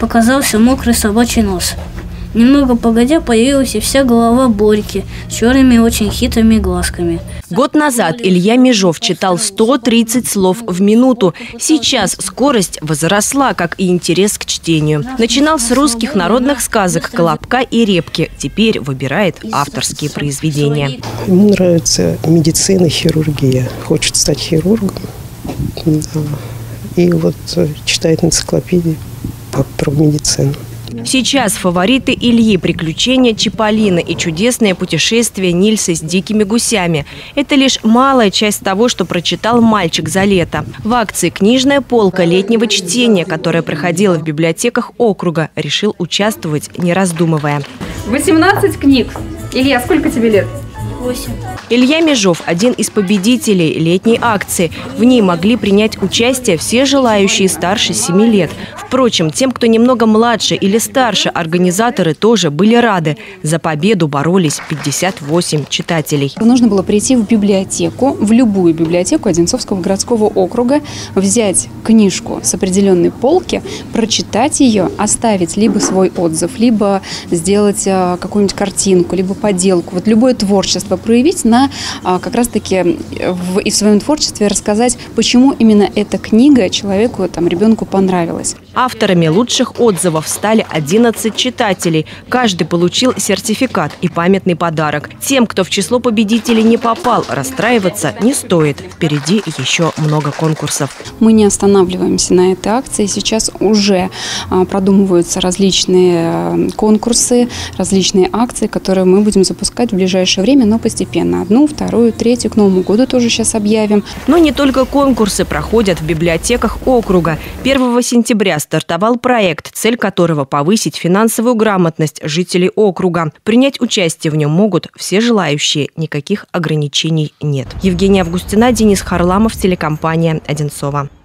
показался мокрый собачий нос. Немного погодя появилась и вся голова Борьки с черными очень хитрыми глазками. Год назад Илья Межов читал 130 слов в минуту. Сейчас скорость возросла, как и интерес к чтению. Начинал с русских народных сказок «Колобка» и «Репки». Теперь выбирает авторские произведения. Ему нравится медицина, хирургия. Хочет стать хирургом. И вот читает энциклопедии про медицину. Сейчас фавориты Ильи – «Приключения Чиполлино» и «Чудесное путешествие Нильса с дикими гусями». Это лишь малая часть того, что прочитал мальчик за лето. В акции «Книжная полка летнего чтения», которая проходила в библиотеках округа, решил участвовать, не раздумывая. 18 книг. Илья, сколько тебе лет? 8. Илья Межов – один из победителей летней акции. В ней могли принять участие все желающие старше 7 лет. Впрочем, тем, кто немного младше или старше, организаторы тоже были рады. За победу боролись 58 читателей. Нужно было прийти в библиотеку, в любую библиотеку Одинцовского городского округа, взять книжку с определенной полки, прочитать ее, оставить либо свой отзыв, либо сделать какую-нибудь картинку, либо поделку. Вот любое творчество проявить на как раз-таки и в своем творчестве рассказать, почему именно эта книга человеку, ребенку понравилась. Авторами лучших отзывов стали 11 читателей. Каждый получил сертификат и памятный подарок. Тем, кто в число победителей не попал, расстраиваться не стоит. Впереди еще много конкурсов. Мы не останавливаемся на этой акции. Сейчас уже продумываются различные конкурсы, различные акции, которые мы будем запускать в ближайшее время, но постепенно. 1, 2, 3, к Новому году тоже сейчас объявим. Но не только конкурсы проходят в библиотеках округа. 1 сентября стартовал проект, цель которого – повысить финансовую грамотность жителей округа. Принять участие в нем могут все желающие. Никаких ограничений нет. Евгения Августина, Денис Харламов, телекомпания «Одинцово».